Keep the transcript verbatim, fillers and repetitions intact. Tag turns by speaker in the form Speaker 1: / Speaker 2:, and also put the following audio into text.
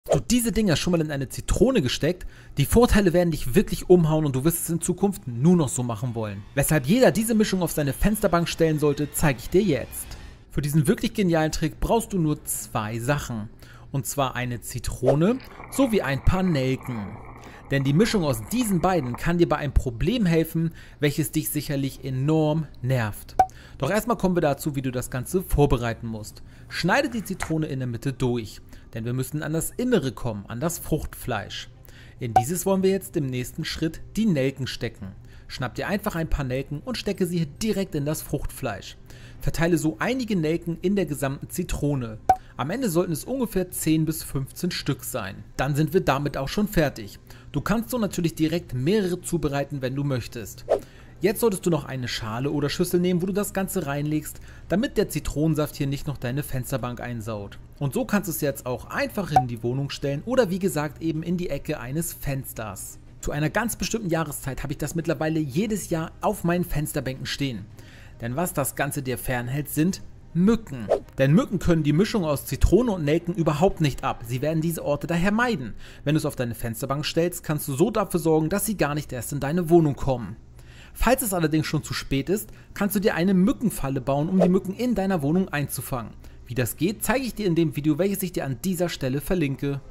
Speaker 1: Hast du diese Dinger schon mal in eine Zitrone gesteckt? Die Vorteile werden dich wirklich umhauen und du wirst es in Zukunft nur noch so machen wollen. Weshalb jeder diese Mischung auf seine Fensterbank stellen sollte, zeige ich dir jetzt. Für diesen wirklich genialen Trick brauchst du nur zwei Sachen. Und zwar eine Zitrone sowie ein paar Nelken. Denn die Mischung aus diesen beiden kann dir bei einem Problem helfen, welches dich sicherlich enorm nervt. Doch erstmal kommen wir dazu, wie du das Ganze vorbereiten musst. Schneide die Zitrone in der Mitte durch, denn wir müssen an das Innere kommen, an das Fruchtfleisch. In dieses wollen wir jetzt im nächsten Schritt die Nelken stecken. Schnapp dir einfach ein paar Nelken und stecke sie direkt in das Fruchtfleisch. Verteile so einige Nelken in der gesamten Zitrone. Am Ende sollten es ungefähr zehn bis fünfzehn Stück sein. Dann sind wir damit auch schon fertig. Du kannst so natürlich direkt mehrere zubereiten, wenn du möchtest. Jetzt solltest du noch eine Schale oder Schüssel nehmen, wo du das Ganze reinlegst, damit der Zitronensaft hier nicht noch deine Fensterbank einsaut. Und so kannst du es jetzt auch einfach in die Wohnung stellen oder wie gesagt eben in die Ecke eines Fensters. Zu einer ganz bestimmten Jahreszeit habe ich das mittlerweile jedes Jahr auf meinen Fensterbänken stehen. Denn was das Ganze dir fernhält, sind Mücken. Denn Mücken können die Mischung aus Zitrone und Nelken überhaupt nicht ab. Sie werden diese Orte daher meiden. Wenn du es auf deine Fensterbank stellst, kannst du so dafür sorgen, dass sie gar nicht erst in deine Wohnung kommen. Falls es allerdings schon zu spät ist, kannst du dir eine Mückenfalle bauen, um die Mücken in deiner Wohnung einzufangen. Wie das geht, zeige ich dir in dem Video, welches ich dir an dieser Stelle verlinke.